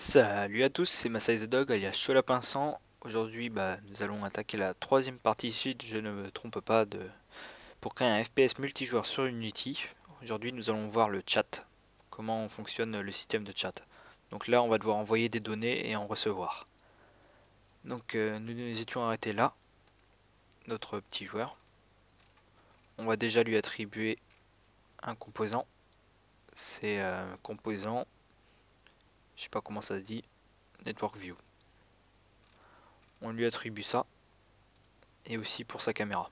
Salut à tous, c'est Masai the Dog alias Cholapin 100. Aujourd'hui, nous allons attaquer la troisième partie si je ne me trompe pas pour créer un FPS multijoueur sur Unity. Aujourd'hui, nous allons voir le chat, comment fonctionne le système de chat. Donc là, on va devoir envoyer des données et en recevoir. Donc nous nous étions arrêtés là, notre petit joueur. On va déjà lui attribuer un composant. C'est composant, je sais pas comment ça se dit, Network View. On lui attribue ça et aussi pour sa caméra.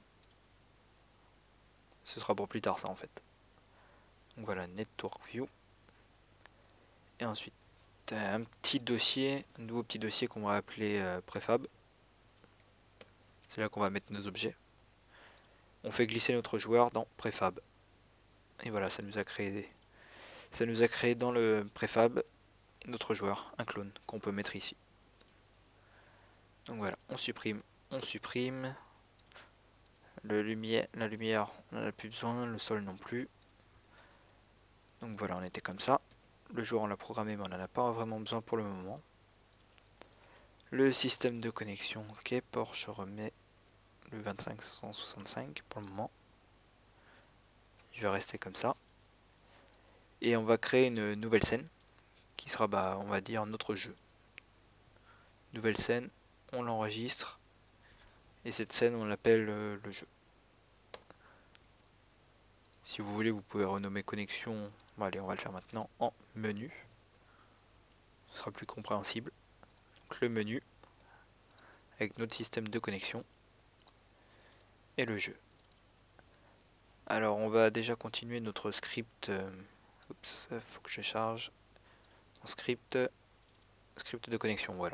Ce sera pour plus tard ça en fait. Donc voilà, Network View. Et ensuite un petit dossier, un nouveau petit dossier qu'on va appeler Prefab. C'est là qu'on va mettre nos objets. On fait glisser notre joueur dans Prefab. Et voilà, ça nous a créé dans le Prefab notre joueur, un clone qu'on peut mettre ici. Donc voilà, on supprime. La lumière, on n'en a plus besoin, le sol non plus. Donc voilà, on était comme ça. Le joueur on l'a programmé mais on n'en a pas vraiment besoin pour le moment. Le système de connexion, ok, port je remets le 2565 pour le moment. Je vais rester comme ça. Et on va créer une nouvelle scène qui sera, on va dire, notre jeu. Nouvelle scène, on l'enregistre et cette scène on l'appelle le jeu. Si vous voulez, vous pouvez renommer connexion. Bon, allez, on va le faire maintenant en menu. Ce sera plus compréhensible. Donc le menu avec notre système de connexion et le jeu. Alors on va déjà continuer notre script. Oups, faut que je charge. En script de connexion, voilà.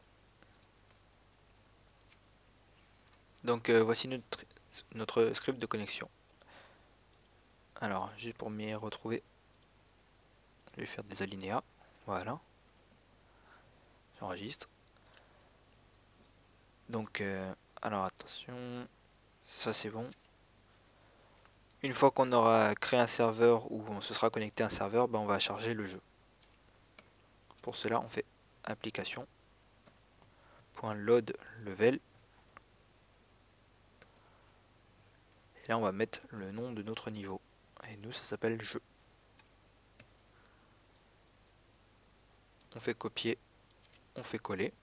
Donc voici notre script de connexion. Alors, juste pour m'y retrouver, je vais faire des alinéas. Voilà. J'enregistre. Donc, alors attention, ça c'est bon. Une fois qu'on aura créé un serveur ou on se sera connecté à un serveur, on va charger le jeu. Pour cela, on fait application.load level. Et là, on va mettre le nom de notre niveau. Et nous, ça s'appelle jeu. On fait copier, on fait coller.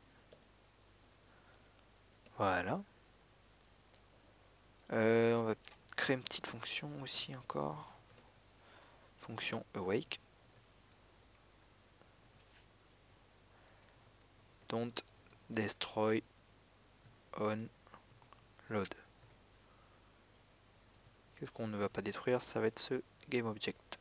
Voilà. On va créer une petite fonction aussi encore. Fonction awake. Don't destroy on load. Qu'est-ce qu'on ne va pas détruire? Ça va être ce GameObject.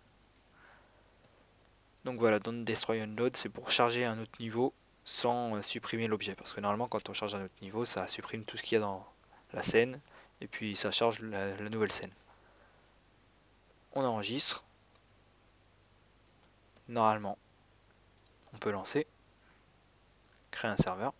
Donc voilà, don't destroy on load, c'est pour charger un autre niveau sans supprimer l'objet. Parce que normalement, quand on charge un autre niveau, ça supprime tout ce qu'il y a dans la scène et puis ça charge la nouvelle scène. On enregistre. Normalement, on peut lancer. Créer un serveur.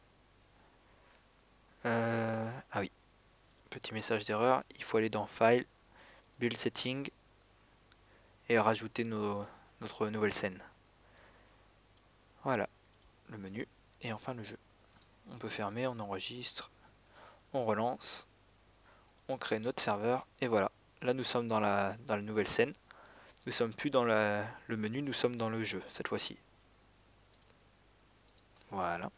Ah oui, petit message d'erreur. Il faut aller dans File, Build Setting et rajouter notre nouvelle scène. Voilà, le menu et enfin le jeu. On peut fermer, on enregistre, on relance, on crée notre serveur et voilà. Là nous sommes dans la nouvelle scène. Nous sommes plus dans le menu, nous sommes dans le jeu cette fois-ci. Voilà.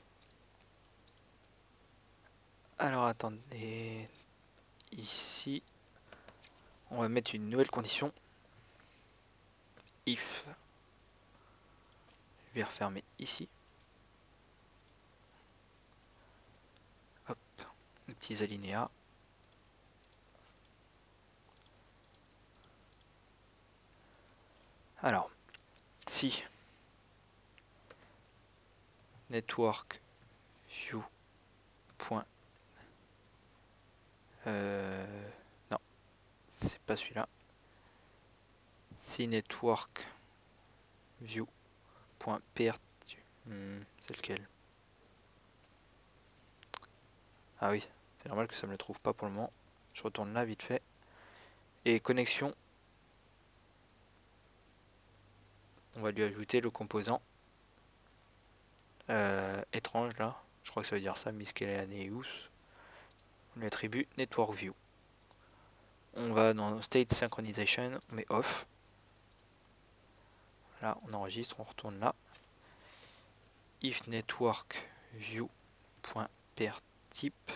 Alors attendez, ici, on va mettre une nouvelle condition. If, je vais refermer ici. Hop, les petits alinéas. Alors, si network view point non, c'est pas celui-là. Si network view point pr c'est lequel? Ah oui, c'est normal que ça me le trouve pas pour le moment. Je retourne là vite fait. Et connexion, on va lui ajouter le composant étrange là, je crois que ça veut dire ça, miscellaneous, l'attribut network view. On va dans state synchronization, on met off. Là on enregistre, on retourne là. If network view.pairType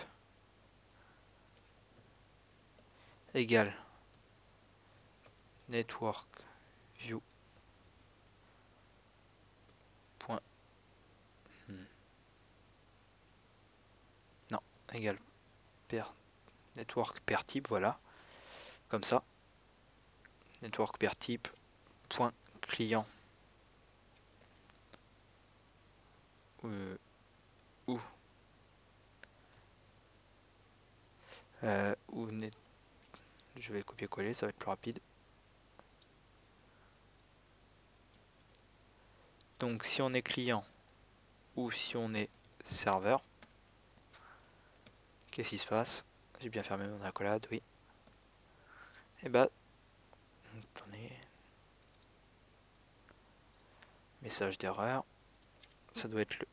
égale network view non égale network pairType, voilà, comme ça. Network pairType point client je vais copier-coller, ça va être plus rapide. Donc si on est client ou si on est serveur, qu'est-ce qui se passe? J'ai bien fermé mon accolade, oui. Et bah, attendez. Message d'erreur. Ça doit être le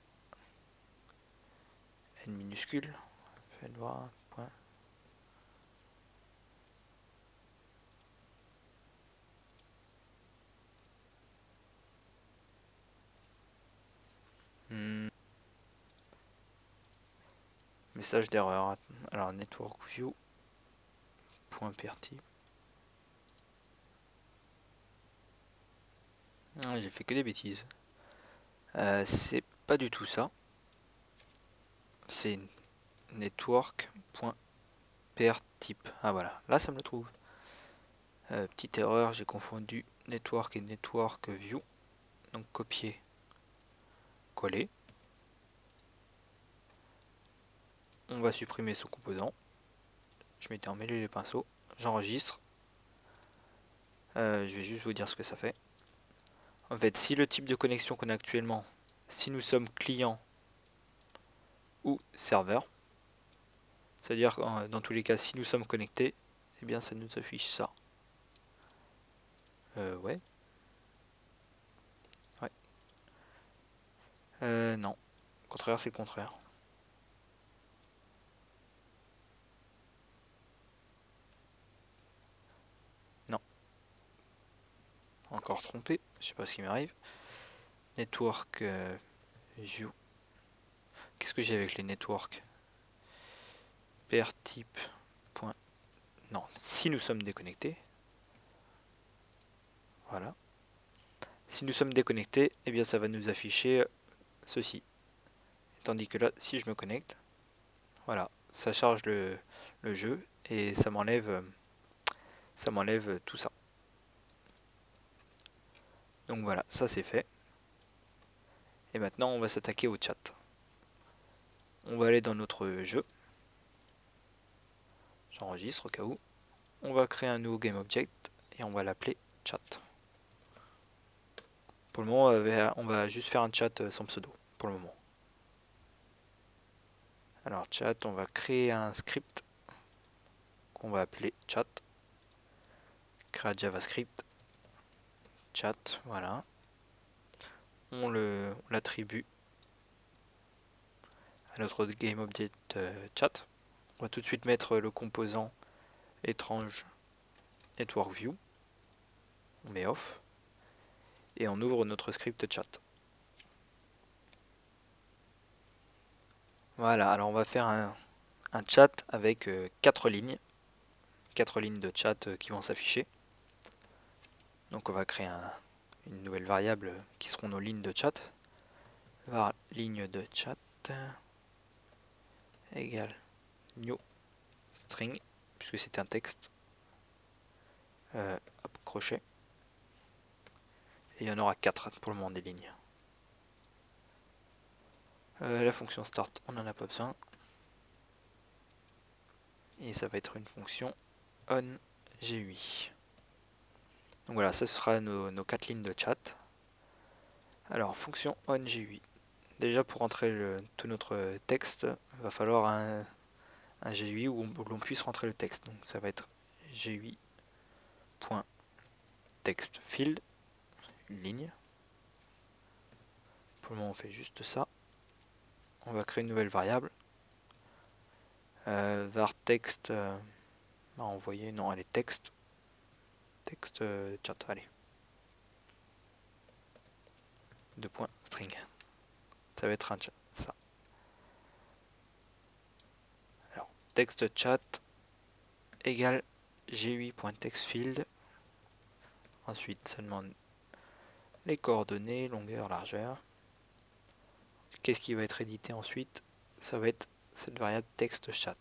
N minuscule. Faites voir, point. Message d'erreur. Alors network view point pairType. J'ai fait que des bêtises. C'est pas du tout ça. C'est network.pairType. Ah voilà, là ça me le trouve. Petite erreur, j'ai confondu network et network view. Donc copier, coller. On va supprimer ce composant. Je m'étais emmêlé les pinceaux. J'enregistre. Je vais juste vous dire ce que ça fait. En fait, si le type de connexion qu'on a actuellement, si nous sommes client ou serveur, c'est-à-dire dans tous les cas, si nous sommes connectés, eh bien ça nous affiche ça. Ouais. Non. Au contraire, c'est le contraire. Non. Encore trompé. Je sais pas ce qui m'arrive. Network view. Qu'est-ce que j'ai avec les networks? pairType. Non, si nous sommes déconnectés. Voilà. Si nous sommes déconnectés, eh bien ça va nous afficher ceci. Tandis que là, si je me connecte, voilà, ça charge le jeu et ça m'enlève tout ça. Donc voilà, ça c'est fait. Et maintenant on va s'attaquer au chat. On va aller dans notre jeu. J'enregistre au cas où. On va créer un nouveau GameObject et on va l'appeler chat. Pour le moment, on va juste faire un chat sans pseudo, pour le moment. Alors chat, on va créer un script qu'on va appeler chat. Créer JavaScript. Chat, voilà. On l'attribue à notre GameObject chat. On va tout de suite mettre le composant étrange networkView. On met off. Et on ouvre notre script chat. Voilà, alors on va faire un chat avec 4 lignes. 4 lignes de chat qui vont s'afficher. Donc on va créer une nouvelle variable qui seront nos lignes de chat. Var ligne de chat égale new string, puisque c'est un texte. Hop, crochet. Et il y en aura 4 pour le moment des lignes. La fonction start, on n'en a pas besoin. Et ça va être une fonction onGUI. Donc voilà, ça sera nos 4 lignes de chat. Alors, fonction onGUI. Déjà, pour entrer tout notre texte, il va falloir un GUI où l'on puisse rentrer le texte. Donc ça va être GUI.textField, une ligne, Pour le moment on fait juste ça. On va créer une nouvelle variable. Var text à envoyer, non allez texte. Texte chat, allez. 2.string. Ça va être un chat, ça. Alors, texte chat égale g8.textfield. Ensuite, ça demande les coordonnées, longueur, largeur. Qu'est-ce qui va être édité ensuite? Ça va être cette variable texte chat.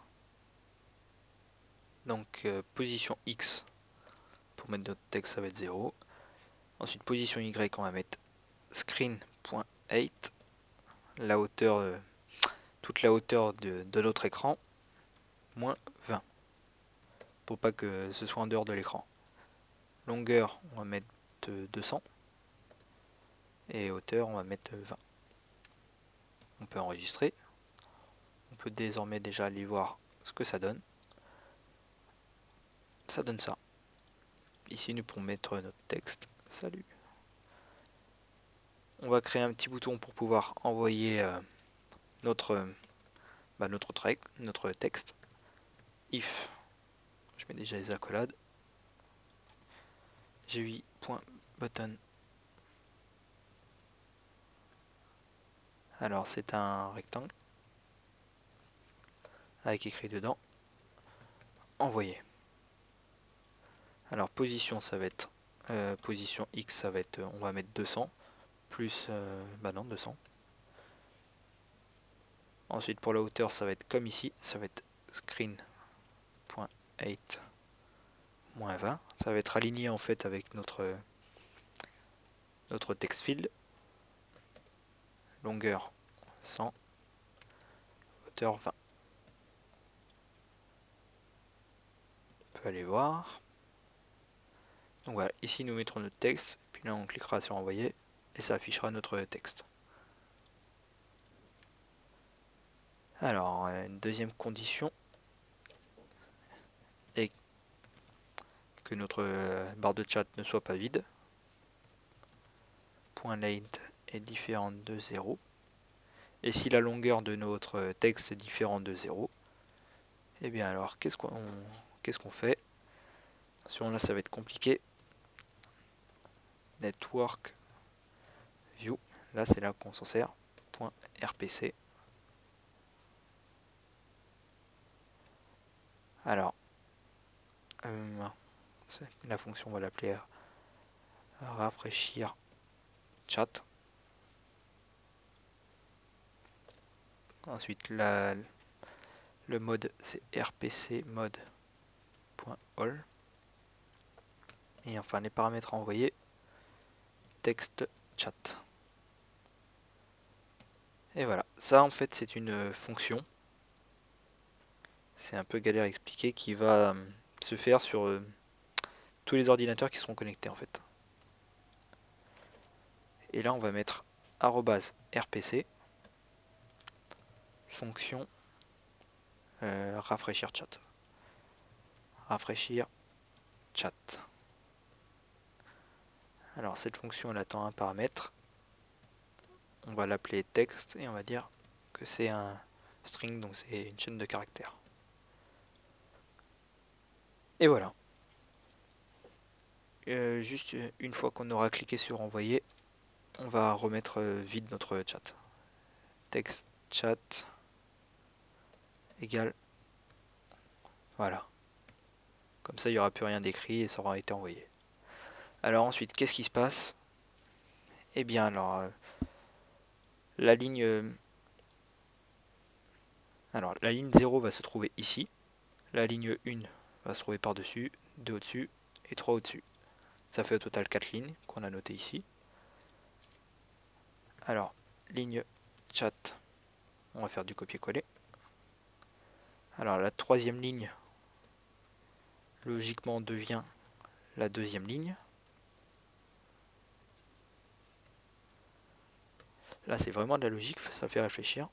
Donc, position x, pour mettre notre texte, ça va être 0. Ensuite, position y, on va mettre screen.height, la hauteur, toute la hauteur de notre écran, moins 20, pour pas que ce soit en dehors de l'écran. Longueur, on va mettre 200, et hauteur, on va mettre 20. On peut enregistrer. On peut désormais déjà aller voir ce que ça donne. Ça donne ça. Ici, nous pouvons mettre notre texte. Salut. On va créer un petit bouton pour pouvoir envoyer notre texte. If, je mets déjà les accolades. g8.button. Alors c'est un rectangle avec écrit dedans envoyer. Alors position, ça va être position x, ça va être, on va mettre 200 plus 200. Ensuite pour la hauteur, ça va être comme ici, ça va être screen.height moins 20. Ça va être aligné en fait avec notre text field. Longueur 100, hauteur 20. On peut aller voir. Donc voilà, ici nous mettrons notre texte, puis là on cliquera sur envoyer et ça affichera notre texte. Alors, une deuxième condition est que notre barre de chat ne soit pas vide. .length est différente de 0. Et si la longueur de notre texte est différente de 0, et bien alors qu'est-ce qu'on fait? Sur là ça va être compliqué. Network view, là c'est là qu'on s'en sert. .rpc. Alors, la fonction on va l'appeler rafraîchir chat. Ensuite le mode c'est rpc mode.all. Et enfin les paramètres à envoyer, texte chat. Et voilà, ça en fait c'est une fonction. C'est un peu galère à expliquer, qui va se faire sur tous les ordinateurs qui seront connectés en fait. Et là on va mettre @rpc fonction rafraîchir chat. Rafraîchir chat. Alors cette fonction elle attend un paramètre. On va l'appeler texte et on va dire que c'est un string, donc c'est une chaîne de caractères. Et voilà. Juste une fois qu'on aura cliqué sur envoyer, on va remettre vide notre chat. Texte chat égale, voilà. Comme ça il n'y aura plus rien d'écrit et ça aura été envoyé. Alors ensuite, qu'est-ce qui se passe? Eh bien alors, la ligne 0 va se trouver ici. La ligne 1 va se trouver par-dessus, 2 au-dessus et 3 au-dessus. Ça fait au total 4 lignes qu'on a notées ici. Alors, ligne chat, on va faire du copier-coller. Alors la troisième ligne, logiquement, devient la deuxième ligne. Là, c'est vraiment de la logique, ça fait réfléchir.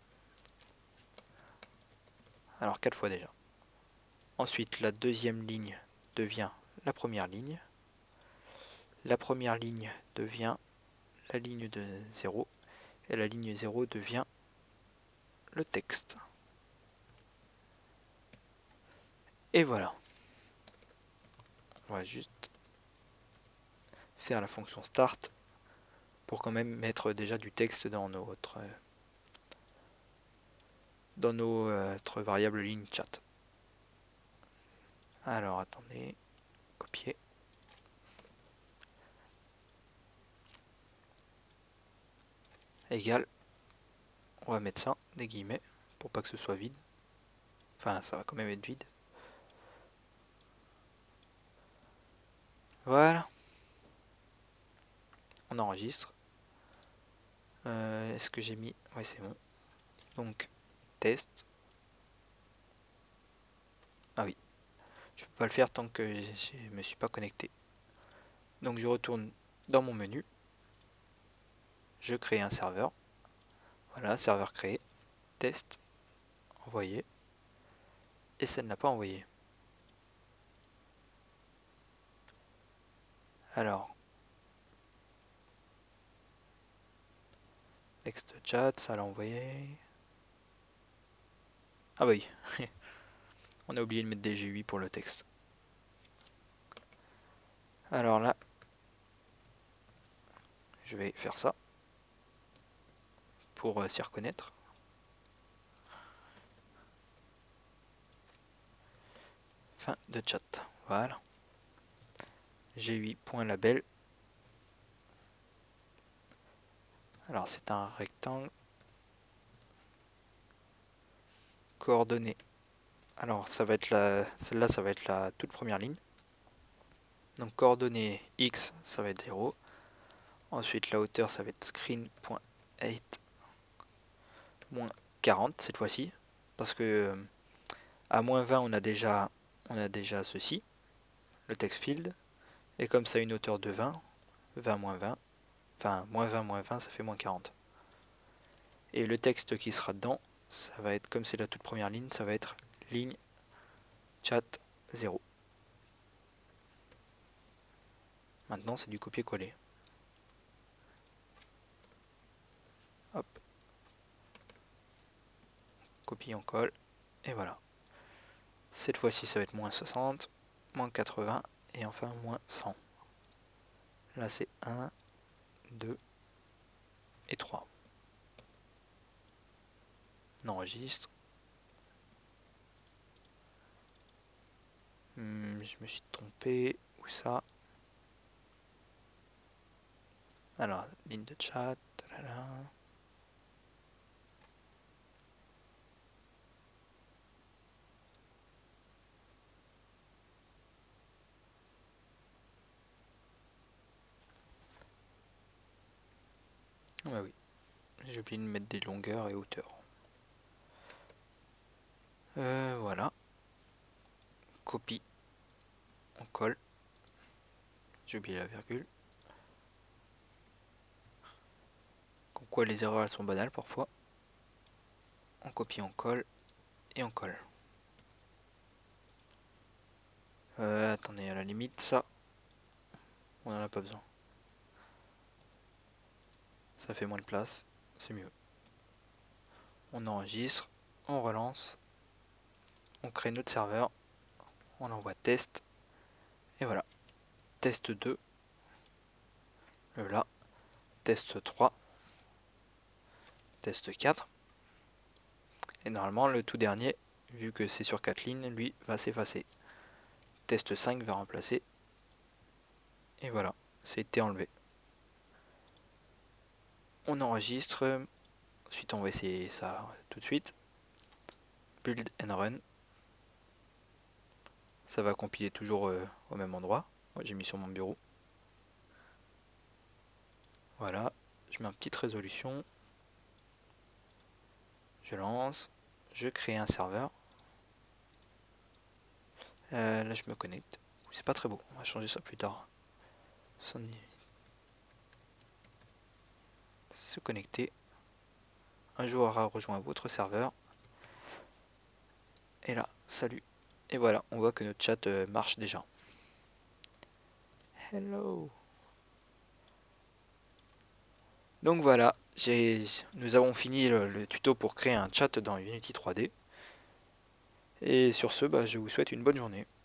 Alors, 4 fois déjà. Ensuite, la deuxième ligne devient la première ligne. La première ligne devient la ligne de 0. Et la ligne 0 devient le texte. Et voilà. On va juste faire la fonction start pour quand même mettre déjà du texte dans notre variable ligne chat. Alors attendez, copier. Égal. On va mettre ça, des guillemets, pour pas que ce soit vide. Enfin, ça va quand même être vide. Voilà. On enregistre. Est-ce que j'ai mis... Ouais, c'est bon. Donc, test. Ah oui. Je peux pas le faire tant que je me suis pas connecté. Donc, je retourne dans mon menu. Je crée un serveur. Voilà, serveur créé. Test. Envoyé. Et ça ne l'a pas envoyé. Alors, next chat, ça l'a envoyé. Ah bah oui. On a oublié de mettre des GUI pour le texte. Alors là, je vais faire ça pour s'y reconnaître. Fin de chat. Voilà. GUI.label. Alors c'est un rectangle. Coordonnées. Alors ça va être celle-là, ça va être la toute première ligne. Donc coordonnées x, ça va être 0. Ensuite la hauteur, ça va être screen.height moins 40 cette fois-ci. Parce que à moins 20, on a déjà ceci, le text field. Et comme ça a une hauteur de 20, 20 moins 20, enfin moins 20 moins 20, ça fait moins 40. Et le texte qui sera dedans, ça va être, comme c'est la toute première ligne, ça va être ligne chat 0. Maintenant, c'est du copier-coller. Hop. Copie, on colle. Et voilà. Cette fois-ci, ça va être moins 60, moins 80 et enfin moins 100. Là, c'est 1, 2 et 3. On enregistre. Je me suis trompé. Où ça? Alors, ligne de chat. Talala. Ah bah oui. J'ai oublié de mettre des longueurs et hauteurs. Voilà. Copie. On colle. J'ai oublié la virgule. Comme quoi les erreurs elles sont banales parfois. On copie, on colle et on colle. Attendez, à la limite, ça, on n'en a pas besoin. Ça fait moins de place, c'est mieux. On enregistre, on relance, on crée notre serveur, on envoie test, et voilà. Test 2, le là, test 3, test 4, et normalement le tout dernier, vu que c'est sur 4 lignes, lui va s'effacer. Test 5 va remplacer, et voilà, c'est été enlevé. On enregistre, ensuite on va essayer ça tout de suite. Build and run. Ça va compiler toujours au même endroit. Moi j'ai mis sur mon bureau. Voilà, je mets une petite résolution. Je lance. Je crée un serveur. Là je me connecte. C'est pas très beau, on va changer ça plus tard. 70. Se connecter. Un joueur a rejoint votre serveur. Et là, salut. Et voilà, on voit que notre chat marche déjà. Hello. Donc voilà, nous avons fini le tuto pour créer un chat dans Unity 3D. Et sur ce, bah, je vous souhaite une bonne journée.